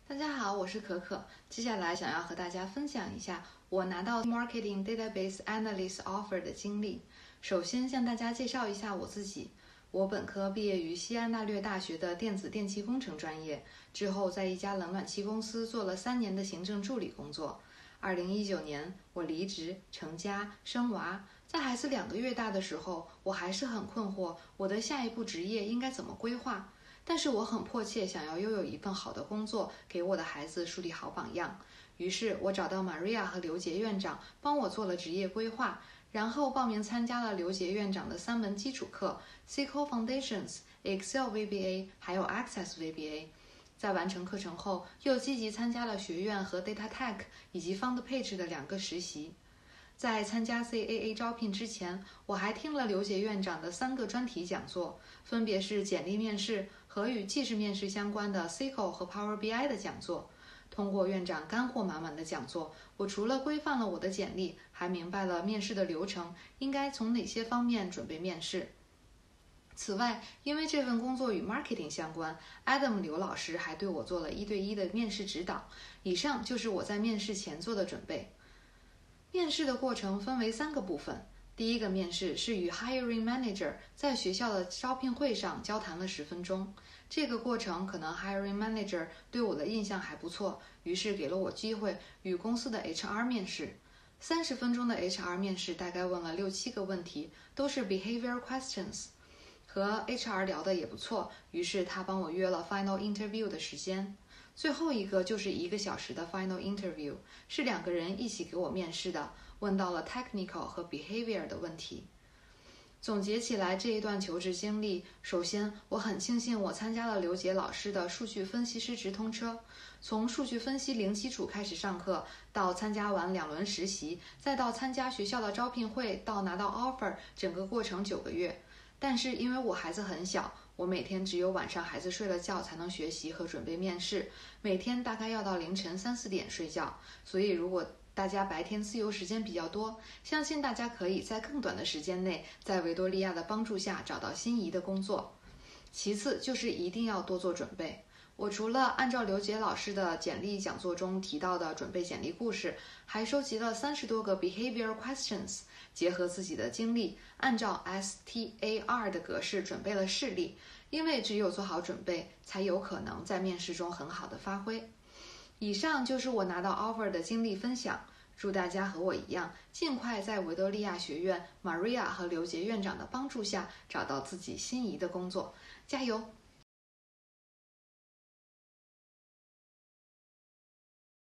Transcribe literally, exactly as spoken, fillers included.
大家好，我是可可。接下来想要和大家分享一下我拿到 Marketing Database Analyst Offer 的经历。首先向大家介绍一下我自己。我本科毕业于西安大略大学的电子电气工程专业，之后在一家冷暖气公司做了三年的行政助理工作。二零一九年，我离职、成家、生娃。在孩子两个月大的时候，我还是很困惑，我的下一步职业应该怎么规划。但是我很迫切想要拥有一份好的工作，给我的孩子树立好榜样。于是我找到 Maria 和刘杰院长，帮我做了职业规划，然后报名参加了刘杰院长的三门基础课 S Q L Foundations、Excel V B A 还有 Access V B A。在完成课程后，又积极参加了学院和 Data Tech 以及 FundPage 的两个实习。在参加 C A A 招聘之前，我还听了刘杰院长的三个专题讲座，分别是简历面试和与技术面试相关的 S Q L 和 Power B I 的讲座。通过院长干货满满的讲座，我除了规范了我的简历，还明白了面试的流程，应该从哪些方面准备面试。此外，因为这份工作与 marketing 相关 ，Adam 刘老师还对我做了一对一的面试指导。以上就是我在面试前做的准备。面试的过程分为三个部分。第一个面试是与 hiring manager 在学校的招聘会上交谈了十分钟。这个过程可能 hiring manager 对我的印象还不错，于是给了我机会与公司的 H R 面试。三十分钟的 H R 面试大概问了六七个问题，都是 behavior questions。和 H R 聊得也不错，于是他帮我约了 final interview 的时间。最后一个就是一个小时的 final interview， 是两个人一起给我面试的，问到了 technical 和 behavior 的问题。总结起来这一段求职经历，首先我很庆幸我参加了刘杰老师的数据分析师直通车，从数据分析零基础开始上课，到参加完两轮实习，再到参加学校的招聘会，到拿到 offer， 整个过程九个月。但是因为我孩子很小，我每天只有晚上孩子睡了觉才能学习和准备面试，每天大概要到凌晨三四点睡觉，所以如果大家白天自由时间比较多，相信大家可以在更短的时间内，在维多利亚的帮助下找到心仪的工作。其次就是一定要多做准备。我除了按照刘杰老师的简历讲座中提到的准备简历故事，还收集了三十多个 behavior questions， 结合自己的经历，按照 S T A R 的格式准备了事例，因为只有做好准备，才有可能在面试中很好的发挥。以上就是我拿到 offer 的经历分享，祝大家和我一样，尽快在维多利亚学院 Maria 和刘杰院长的帮助下找到自己心仪的工作，加油！